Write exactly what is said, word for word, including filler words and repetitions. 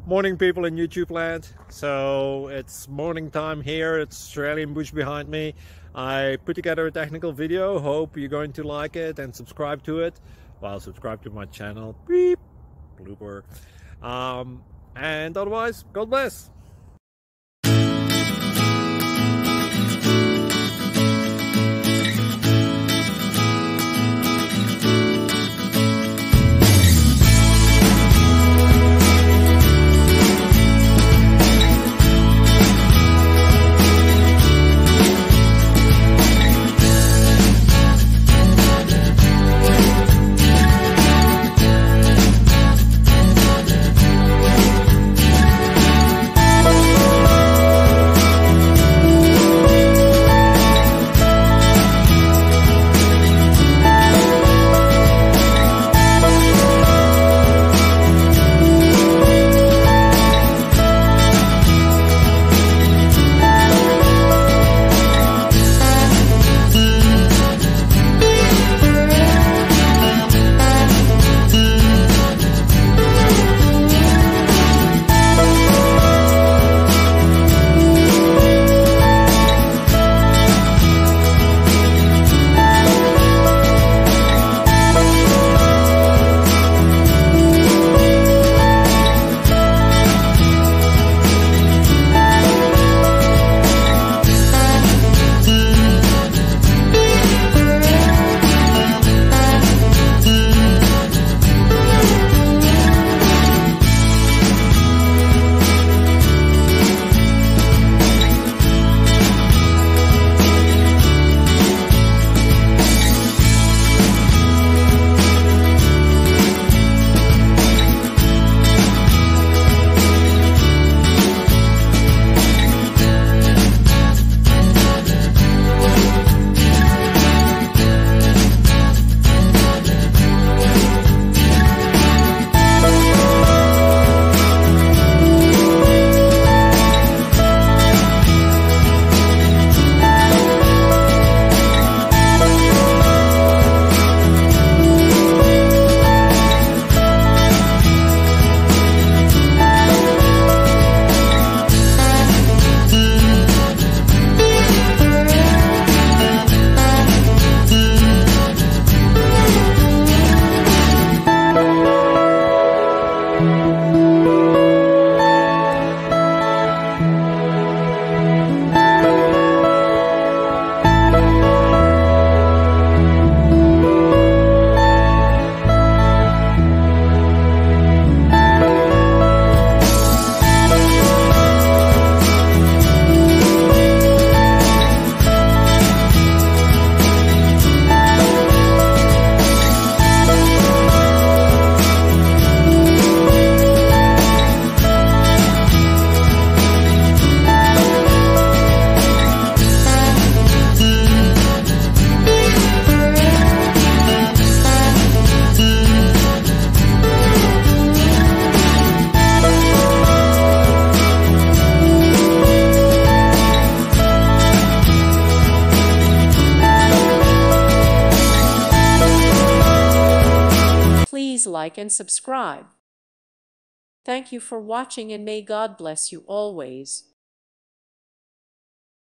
Morning, people in YouTube land. So it's morning time here. It's Australian bush behind me. I put together a technical video. Hope you're going to like it and subscribe to it. Well, subscribe to my channel. Beep. Blooper. Um, and otherwise, God bless. Please like and subscribe. Thank you for watching, and may God bless you always.